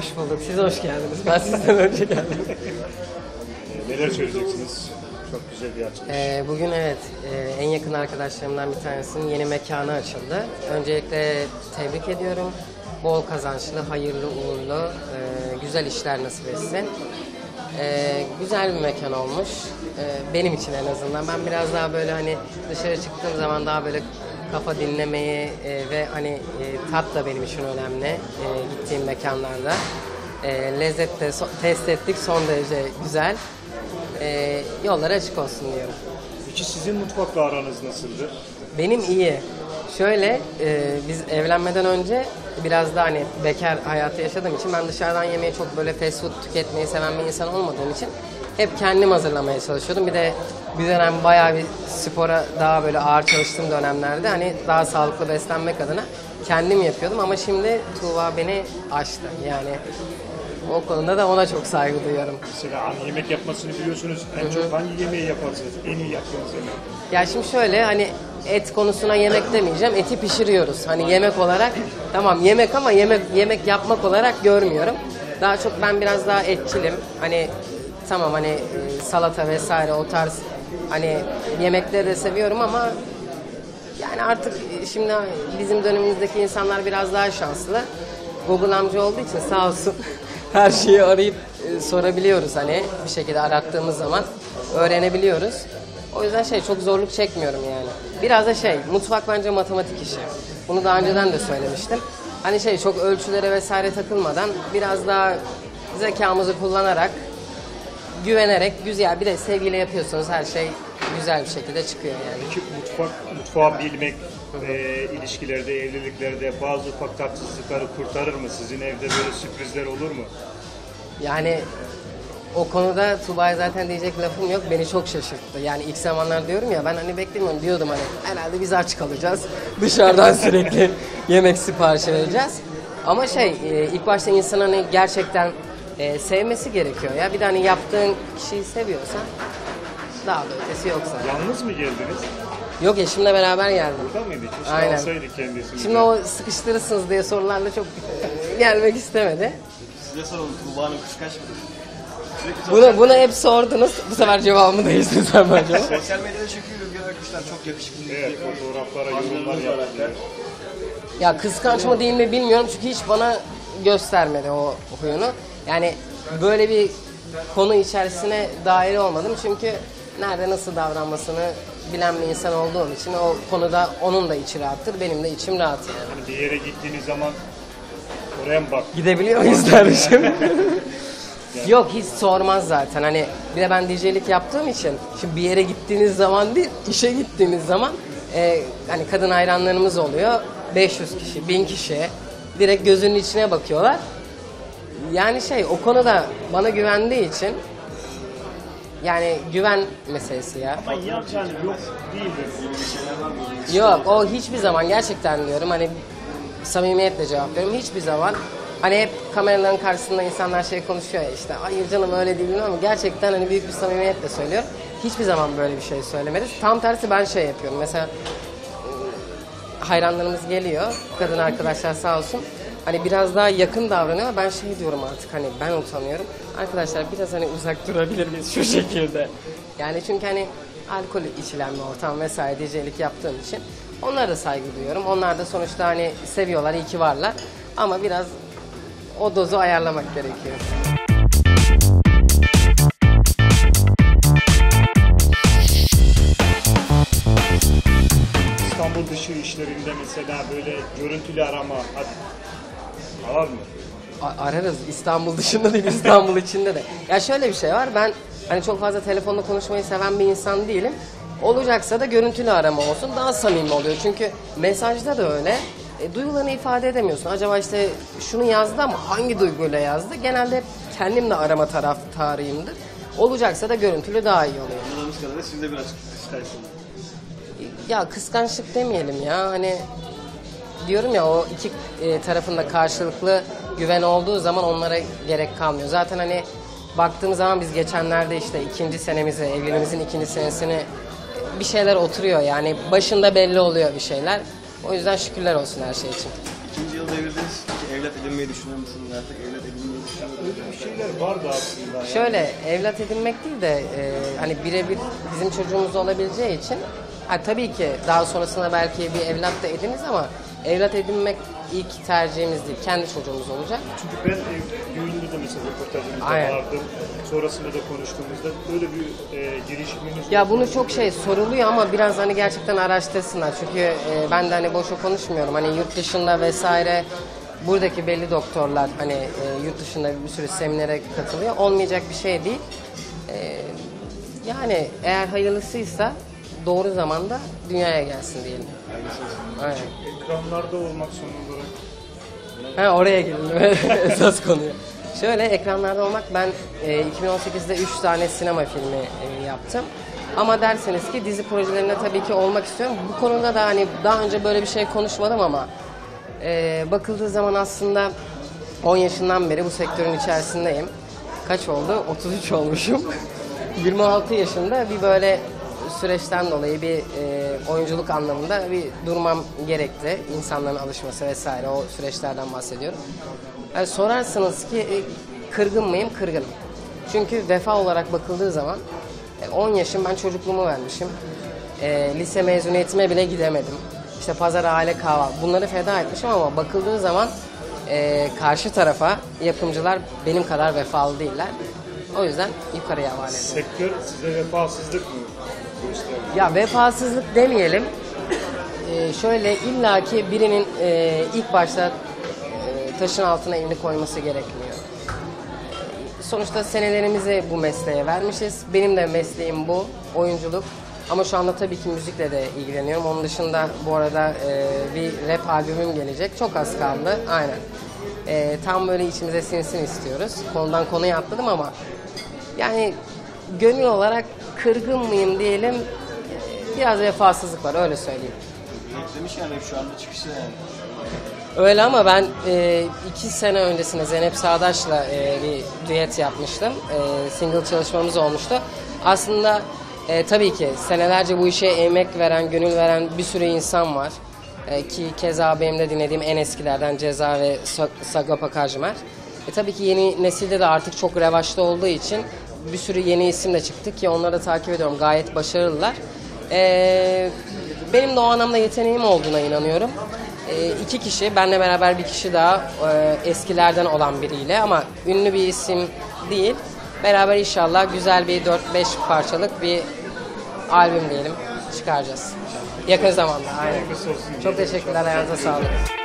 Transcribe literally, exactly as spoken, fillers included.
Hoş bulduk. Siz hoş geldiniz. Ben sizden önce geldim. Neler söyleyeceksiniz? Çok güzel bir açılış. Ee, bugün evet e, en yakın arkadaşlarımdan bir tanesinin yeni mekanı açıldı. Öncelikle tebrik ediyorum. Bol kazançlı, hayırlı, uğurlu, e, güzel işler nasip etsin. E, güzel bir mekan olmuş. E, benim için en azından. Ben biraz daha böyle hani dışarı çıktığım zaman daha böyle kafa dinlemeyi e, ve hani e, tat da benim için önemli e, gittiğim mekanlarda. E, lezzet de so- test ettik, son derece güzel. E, yolları açık olsun diyorum. Peki sizin mutfakla aranız nasıldı? Benim iyi. Şöyle, e, biz evlenmeden önce biraz da hani bekar hayatı yaşadığım için ben dışarıdan yemeği çok böyle fast food tüketmeyi seven bir insan olmadığım için hep kendim hazırlamaya çalışıyordum. Bir de bir dönem bayağı bir spora daha böyle ağır çalıştığım dönemlerde hani daha sağlıklı beslenmek adına kendim yapıyordum ama şimdi Tuğba beni aştı. Yani o konuda da ona çok saygı duyuyorum. Mesela hani yemek yapmasını biliyorsunuz. En çok hangi yemeği yaparsınız? En iyi yaptığınız yemek. Ya şimdi şöyle hani et konusuna yemek demeyeceğim. Eti pişiriyoruz. Hani yemek olarak tamam yemek ama yemek yemek yapmak olarak görmüyorum. Daha çok ben biraz daha etçilim. Hani tamam hani e, salata vesaire o tarz hani yemekleri de seviyorum ama yani artık şimdi bizim dönemimizdeki insanlar biraz daha şanslı. Google amca olduğu için sağ olsun her şeyi arayıp e, sorabiliyoruz hani bir şekilde arattığımız zaman öğrenebiliyoruz. O yüzden şey çok zorluk çekmiyorum yani. Biraz da şey mutfak bence matematik işi. Bunu daha önceden de söylemiştim. Hani şey çok ölçülere vesaire takılmadan biraz daha zekamızı kullanarak güvenerek güzel bir de sevgiyle yapıyorsanız her şey güzel bir şekilde çıkıyor yani. Peki mutfak, mutfağı bilmek e, ilişkilerde, evliliklerde bazı ufak tatsızlıkları kurtarır mı? Sizin evde böyle sürprizler olur mu? Yani o konuda Tuba'ya zaten diyecek lafım yok. Beni çok şaşırttı. Yani ilk zamanlar diyorum ya ben hani beklemiyorum diyordum hani herhalde biz aç kalacağız. Dışarıdan sürekli yemek siparişi vereceğiz. Ama şey e, ilk başta insan hani gerçekten e, sevmesi gerekiyor ya. Bir de hani yaptığın kişiyi seviyorsan daha da ötesi yoksa. Yalnız mı geldiniz? Yok eşimle beraber geldim. Burada mıydı? Keşke Aynen. alsaydık kendisini. Şimdi o sıkıştırırsınız diye sorularla çok e, gelmek istemedi. Size soralım, Tuğba'nın kıskanç mıdır? Sürekli Bunu, bunu hep sordunuz. Bu sefer cevabımı değiştirdin sen bence. sosyal medyada çekiyor Rüzgar Akışlar çok yakışıklı. Evet, fotoğraflara yorumlar yaptılar. Ya kıskanç mı değil mi bilmiyorum çünkü hiç bana göstermedi o huyunu. Yani böyle bir konu içerisine dahil olmadım çünkü nerede nasıl davranmasını bilen bir insan olduğum için o konuda onun da içi rahattır, benim de içim rahat yani. Hani bir yere gittiğiniz zaman oraya mı bak? Gidebiliyor muyuz dermişim? Yok hiç sormaz zaten hani bir de ben D J'lik yaptığım için şimdi bir yere gittiğiniz zaman değil işe gittiğiniz zaman e, hani kadın hayranlarımız oluyor beş yüz kişi bin kişi direkt gözünün içine bakıyorlar yani şey o konuda bana güvendiği için yani güven meselesi ya. Ama yapacağını yok değildir. Yok o hiçbir zaman gerçekten diyorum hani samimiyetle cevap veriyorum hiçbir zaman hani hep kameraların karşısında insanlar şey konuşuyor ya işte hayır canım öyle değil ama gerçekten hani büyük bir samimiyetle söylüyor. Hiçbir zaman böyle bir şey söylemedi. Tam tersi ben şey yapıyorum mesela hayranlarımız geliyor kadın arkadaşlar sağ olsun hani biraz daha yakın davranıyor ben şey diyorum artık hani ben utanıyorum arkadaşlar biraz hani uzak durabilir miyiz şu şekilde yani çünkü hani alkol içilen bir ortam vesaire D J'lik yaptığım için onlara da saygı duyuyorum onlar da sonuçta hani seviyorlar iyi ki varlar ama biraz o dozu ayarlamak gerekiyor. İstanbul dışı işlerinde mesela böyle görüntülü arama var mı? A- ararız İstanbul dışında değil İstanbul içinde de. Ya şöyle bir şey var ben hani çok fazla telefonla konuşmayı seven bir insan değilim. Olacaksa da görüntülü arama olsun daha samimi oluyor çünkü mesajda da öyle. E, duygularını ifade edemiyorsun. Acaba işte şunu yazdı ama hangi duyguyla yazdı? Genelde hep kendim de arama taraftarıyımdır. Olacaksa da görüntülü daha iyi oluyor. Anladığımız kadarıyla siz de biraz kıskançsınız. Ya kıskançlık demeyelim ya hani diyorum ya o iki e, tarafında karşılıklı güven olduğu zaman onlara gerek kalmıyor. Zaten hani baktığımız zaman biz geçenlerde işte ikinci senemizi, evliliğimizin ikinci senesini bir şeyler oturuyor yani başında belli oluyor bir şeyler. O yüzden şükürler olsun her şey için. İkinci yıl devirdiniz. Peki evlat edinmeyi düşünüyor musunuz artık? Evlat edinmeyi Öyle bir şeyler vardı aslında. Yani. Şöyle evlat edinmek değil de e, hani birebir bizim çocuğumuz olabileceği için ha, tabii ki daha sonrasında belki bir evlat da ediniz ama evlat edinmek ilk tercihimiz değil. Kendi çocuğumuz olacak. Çünkü ben e, düğünde de mesela röportajımızda Aynen. vardım. Sonrasında da konuştuğumuzda böyle bir e, girişiminiz Ya oldu. bunu çok şey soruluyor ama biraz hani gerçekten araştırsınlar. Çünkü e, ben de hani boşa konuşmuyorum. Hani yurt dışında vesaire buradaki belli doktorlar hani e, yurt dışında bir sürü seminere katılıyor. Olmayacak bir şey değil. E, yani eğer hayırlısıysa doğru zamanda dünyaya gelsin diyelim. Aynen. Ekranlarda olmak son olarak. Ha, oraya girdim esas konuya. Şöyle ekranlarda olmak ben e, iki bin on sekizde üç tane sinema filmi e, yaptım. Ama derseniz ki dizi projelerinde tabii ki olmak istiyorum. Bu konuda da hani daha önce böyle bir şey konuşmadım ama e, bakıldığı zaman aslında on yaşından beri bu sektörün içerisindeyim. Kaç oldu? otuz üç olmuşum. yirmi altı yaşında bir böyle süreçten dolayı bir e, oyunculuk anlamında bir durmam gerekti. İnsanların alışması vesaire o süreçlerden bahsediyorum. Yani sorarsanız ki e, kırgın mıyım? Kırgınım. Çünkü vefa olarak bakıldığı zaman e, on yaşım ben çocukluğumu vermişim. E, lise mezuniyetime bile gidemedim. İşte pazar aile kahvaltı bunları feda etmişim ama bakıldığı zaman e, karşı tarafa yapımcılar benim kadar vefalı değiller. O yüzden yukarıya havale ediyorum. Sektör size vefasızlık mı gösteriyor? Ya vefasızlık demeyelim. Ee, şöyle illaki birinin e, ilk başta e, taşın altına elini koyması gerekmiyor. E, sonuçta senelerimizi bu mesleğe vermişiz. Benim de mesleğim bu, oyunculuk. Ama şu anda tabii ki müzikle de ilgileniyorum. Onun dışında bu arada e, bir rap albümüm gelecek. Çok az kaldı. Aynen. E, tam böyle içimize sinsin istiyoruz. Konudan konuya atladım ama yani gönül olarak kırgın mıyım diyelim. Biraz vefasızlık var öyle söyleyeyim. Demiş yani şu anda çıkışı yani. Öyle ama ben e, iki sene öncesinde Zeynep Sağdaş'la e, bir düet yapmıştım. E, single çalışmamız olmuştu. Aslında e, tabii ki senelerce bu işe emek veren, gönül veren bir sürü insan var. E, ki keza benim de dinlediğim en eskilerden Ceza ve Sagopa Kajmer. E, tabii ki yeni nesilde de artık çok revaçta olduğu için bir sürü yeni isim de çıktı ki onları da takip ediyorum. Gayet başarılılar. E, benim de o anlamda yeteneğim olduğuna inanıyorum. E, iki kişi, benle beraber bir kişi daha e, eskilerden olan biriyle ama ünlü bir isim değil. Beraber inşallah güzel bir dört beş parçalık bir albüm diyelim çıkaracağız. Yakın zamanda. Aynen. Çok teşekkürler. Ayağınıza sağlık.